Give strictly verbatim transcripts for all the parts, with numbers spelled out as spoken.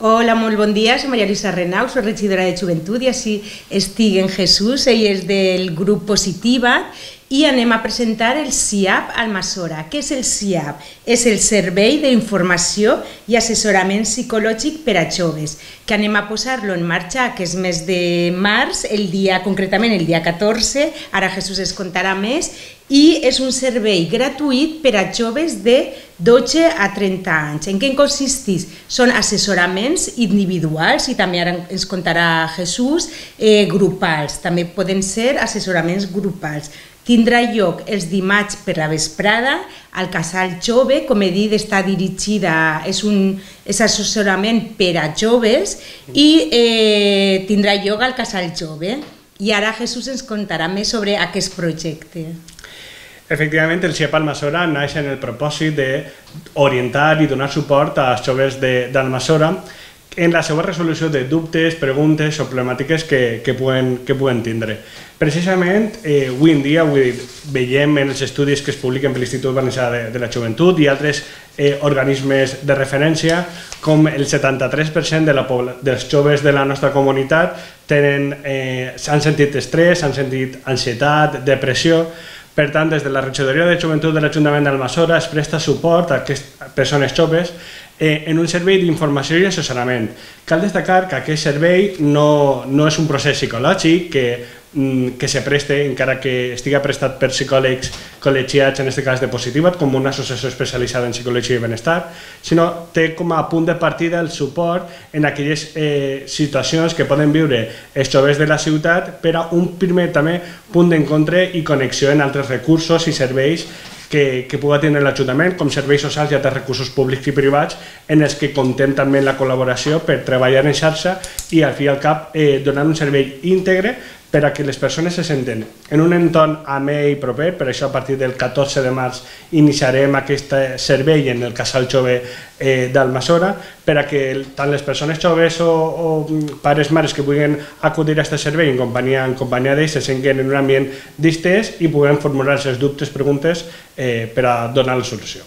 Hola, molt bon dia, soc Maria Luisa Renau, soc regidora de Joventut i així estic en Jesús, ell és del grup Positiva i anem a presentar el S I A P Almassora. Què és el S I A P? És el Servei d'Informació i Assessorament Psicològic per a Joves, que anem a posar-lo en marxa aquest mes de març, el dia, concretament el dia catorze, ara Jesús es contarà més, i és un servei gratuït per a joves de dotze a trenta anys. En què consisteix? Són assessoraments individuals, i també ara ens contarà Jesús, eh, grupals, també poden ser assessoraments grupals. Tindrà lloc els dimarts per la vesprada al Casal Jove, com he dit, està dirigida, és un és assessorament per a joves i eh, tindrà lloc al Casal Jove. I ara Jesús ens contarà més sobre aquest projecte. Efectivament, el S I A P Almassora naix en el propòsit d'orientar i donar suport als joves d'Almassora en la seva resolució de dubtes, preguntes o problemàtiques que, que, puguen, que puguen tindre. Precisament, eh, avui en dia avui veiem en els estudis que es publiquen per l'Institut Valencià de, de la Joventut i altres eh, organismes de referència com el setanta-tres per cent de la, dels joves de la nostra comunitat tenen, eh, han sentit estrès, han sentit ansietat, depressió. Per tant, des de la Regidoria de Joventut de l'Ajuntament d'Almassora es presta suport a aquestes persones joves eh, en un servei d'informació i assessorament. Cal destacar que aquest servei no, no és un procés psicològic que, que se preste, encara que estigui prestat per psicòlegs col·legiats, en aquest cas de Positiva, com una associació especialitzada en psicologia i benestar, sinó té com a punt de partida el suport en aquelles eh, situacions que poden viure els joves de la ciutat per a un primer també punt d'encontre i connexió en altres recursos i serveis que, que pugui tenir l'Ajuntament, com serveis socials i altres recursos públics i privats, en els que contem també en la col·laboració per treballar en xarxa i al fi i al cap eh, donar un servei íntegre per a que les persones se senten en un entorn amè i proper. Per això a partir del catorze de març iniciarem aquest servei en el Casal Jove eh, d'Almassora per a que tant les persones joves o, o pares, mares que vulguin acudir a aquest servei en companyia, en companyia d'ells se senten en un ambient distès i puguem formular els dubtes, preguntes eh, per a donar la solució.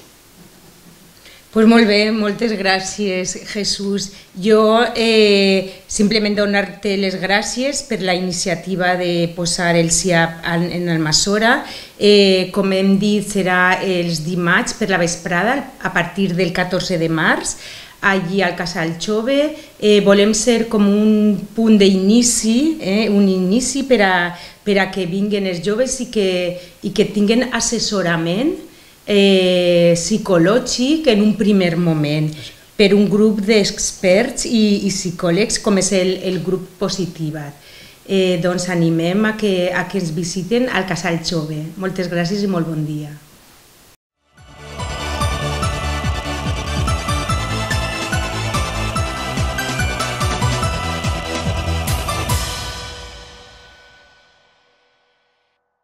Pues molt bé, moltes gràcies, Jesús. Jo eh, simplement donar-te les gràcies per la iniciativa de posar el S I A P en Almassora. Eh, com hem dit, serà els dimarts per la vesprada a partir del catorze de març, allí al Casal Jove. Eh, volem ser com un punt d'inici, eh, un inici per a, per a que vinguin els joves i que, i que tinguin assessorament Eh, psicològic en un primer moment per un grup d'experts i, i psicòlegs com és el, el grup Positiva. Eh, doncs animem a que, a que ens visiten al Casal Jove. Moltes gràcies i molt bon dia.